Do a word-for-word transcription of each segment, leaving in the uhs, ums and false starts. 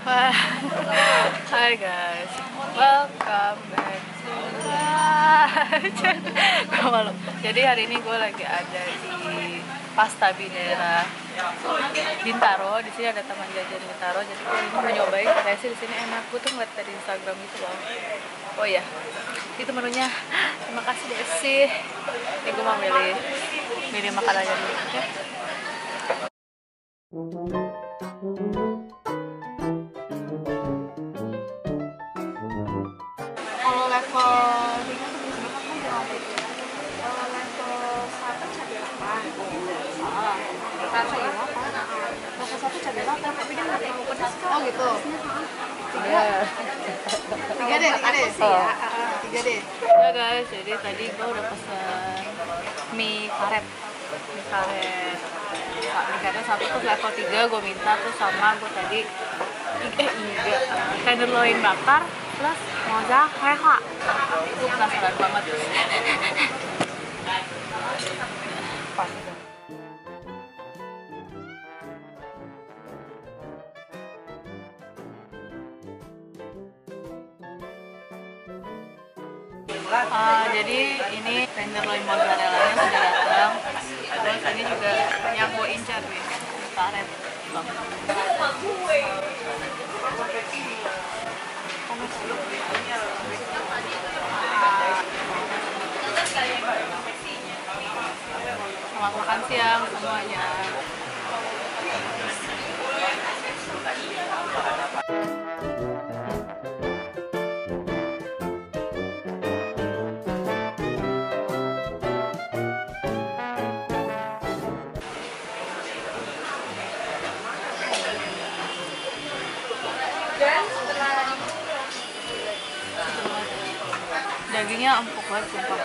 Hai guys, welcome back to my channel. Gue malu. Jadi hari ini gue lagi ada di Pastabi daerah Bintaro. Di sini ada taman jajan Bintaro. Jadi gue ini mau nyobain katanya sih di sini enak. Gue tuh ngeliat dari Instagram gitu loh. Oh iya, itu menunya. Terima kasih Desi. Ini gue mau milih milih makanannya dulu. Oke? Kalau level tiga tuh bisa berapa kan berapa? Kalau level satu cabai delapan. Ah, rasa ya apa? Level satu cabai delapan, tapi dia nggak terlalu pedas kok. Oh gitu. Tiga. Tiga deh, tiga deh. Oh. Tiga deh. Ya guys, jadi tadi gue udah pesan mie karet. Mie karet. Mie karet satu tuh level tiga gue minta, tuh sama gue tadi eh iya tenderloin bakar plus mozzarella. Gue penasaran banget. Pas. Uh, jadi ini tenderloin mozzarella-nya sudah datang. Terus ini juga yang gue incar nih, karet. Selamat makan siang semuanya. Dagingnya empuk banget sumpah.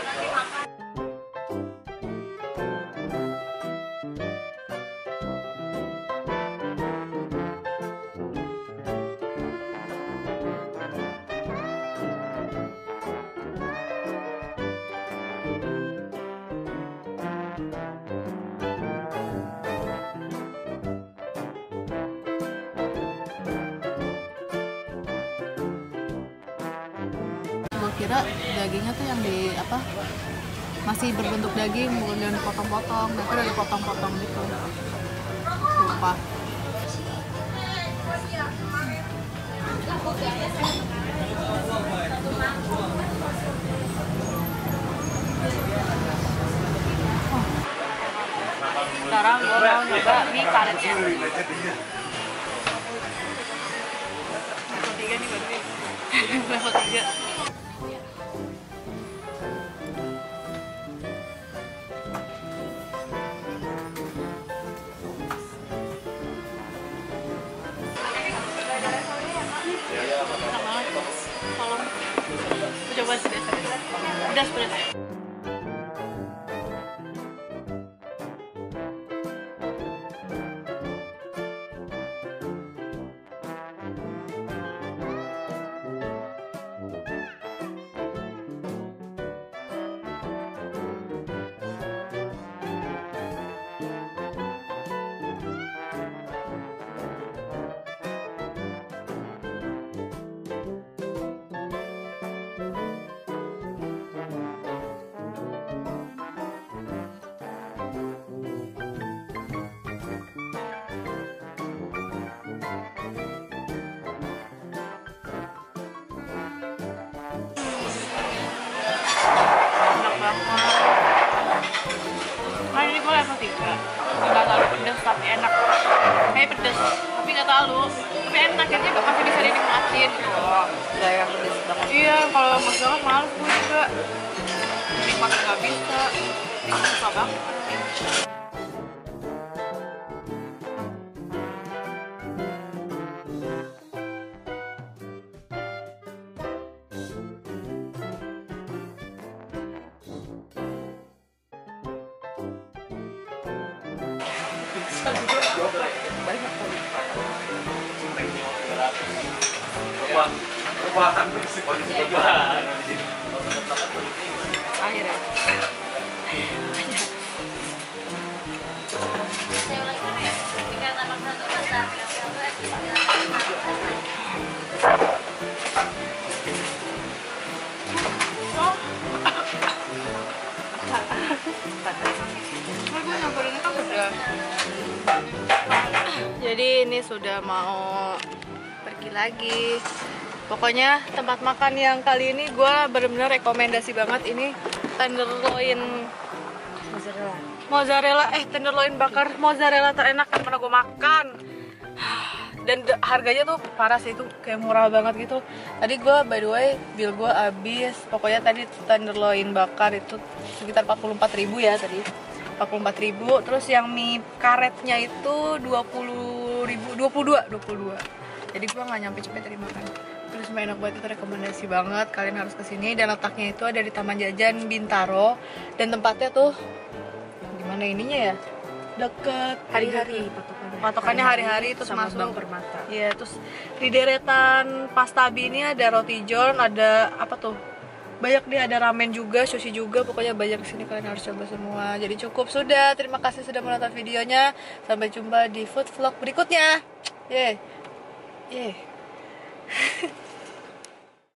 Gue kira dagingnya tuh yang di apa masih berbentuk daging, bukan yang potong-potong, tapi udah dipotong-potong gitu. Sumpah. Oh. Sekarang gue mau nyoba mie karetnya. Level tiga nih berarti. Level tiga. Tolong coba sih deh, pedas pedas. Nah ini gue level tiga, nggak terlalu pedas tapi enak. Kayak pedas tapi nggak terlalu, tapi enak, akhirnya masih bisa dinikmatin. Oh, nggak yang pedas banget. Iya, kalau mas banget males gue juga nikmatin nggak bisa, susah banget. Banyak kali. Akhirnya. Tinggal tambah satu, ini sudah mau pergi lagi. Pokoknya tempat makan yang kali ini gue bener-bener rekomendasi banget. Ini tenderloin mozzarella. Mozzarella, eh tenderloin bakar mozzarella terenak yang pernah gue makan. Dan harganya tuh parah sih, itu kayak murah banget gitu. Tadi gue by the way bill gue habis. Pokoknya tadi tenderloin bakar itu sekitar empat puluh empat ribu ya tadi. empat puluh empat ribu. Terus yang mie karetnya itu dua puluh ribu, dua puluh dua, dua puluh dua. Jadi gue nggak nyampe cepet tadi makan. Terus enak banget, itu rekomendasi banget, kalian harus kesini. Dan letaknya itu ada di Taman Jajan Bintaro. Dan tempatnya tuh gimana ininya ya? Deket Hari-hari patokannya hari-hari, terus sama masuk Bank Permata. Iya, terus di deretan Pastabi ini ada roti john, ada apa tuh? Banyak nih, ada ramen juga, sushi juga, pokoknya banyak kesini, kalian harus coba semua. Jadi cukup sudah, terima kasih sudah menonton videonya. Sampai jumpa di food vlog berikutnya. Yeay. Yeay.